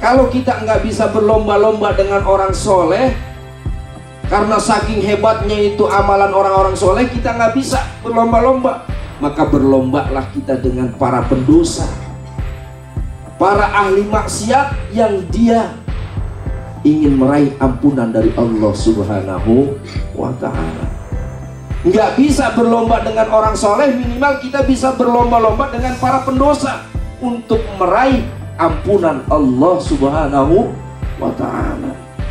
Kalau kita nggak bisa berlomba-lomba dengan orang soleh, karena saking hebatnya itu amalan orang-orang soleh, kita nggak bisa berlomba-lomba. Maka berlombalah kita dengan para pendosa, para ahli maksiat yang dia ingin meraih ampunan dari Allah Subhanahu wa ta'ala. Nggak bisa berlomba dengan orang soleh, minimal kita bisa berlomba-lomba dengan para pendosa untuk meraih ampunan Allah Subhanahu wa ta'ala.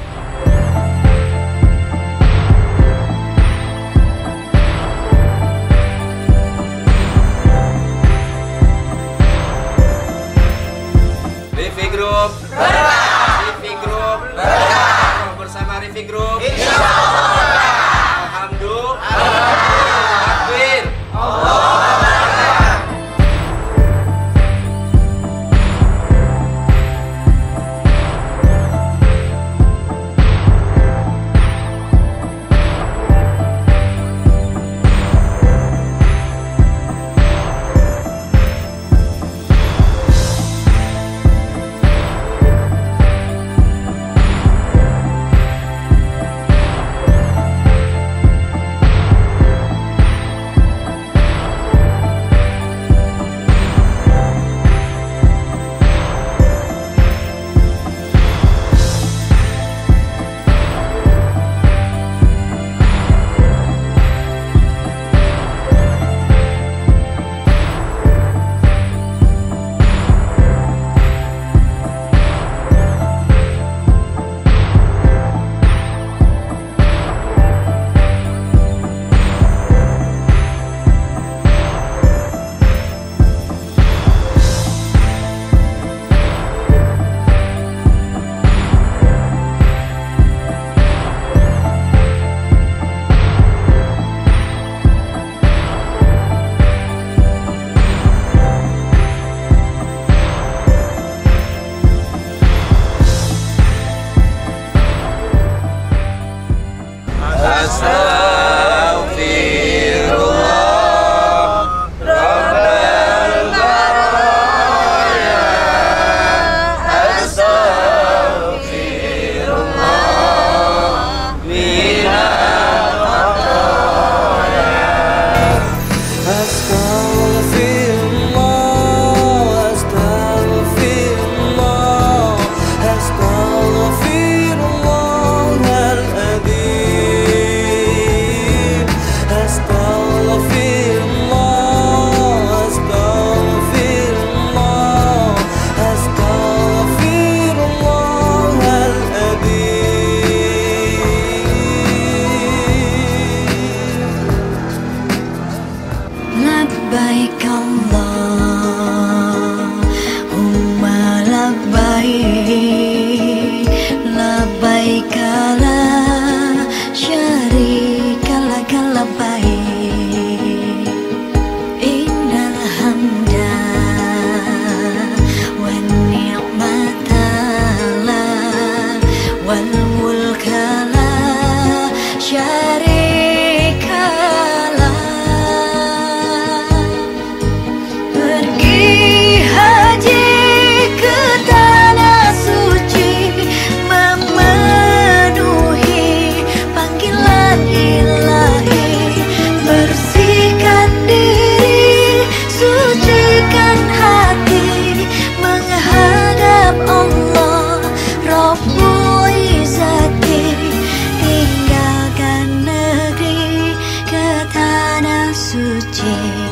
Rivi Group berkah. Rivi Group berkah. Bersama Rivi Group insyaallah. Alhamdulillah. Takbir. Allah. Labbaik Allahumma labbaik, labbaik la syarika lak labbaik, innal hamda wan ni'mata lak wal mulka la syarika lak. Suci